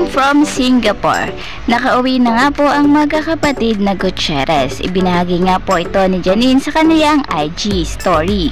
home from Singapore. Nakauwi na nga po ang magkakapatid na Gutierrez. Ibinahagi nga po ito ni Janine sa kaniyang IG story.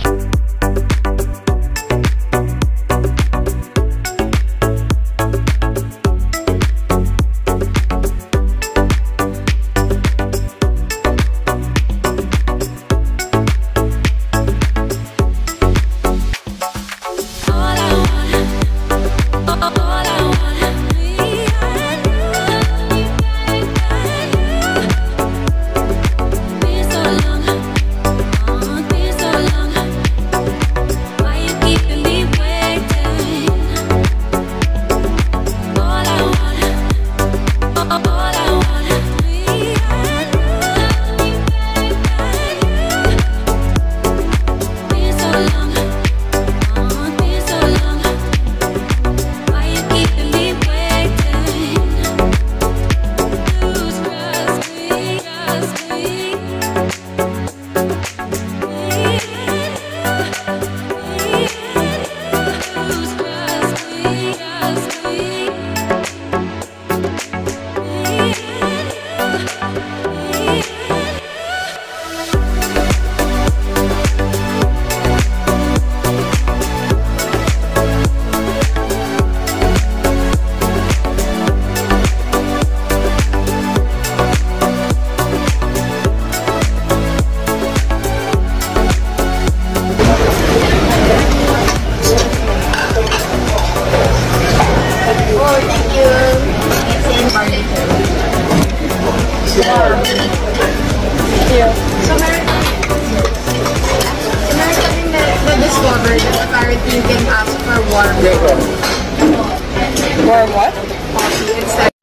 So meron kaming na-discover that apparently you can ask for warm. Warm what? Coffee instead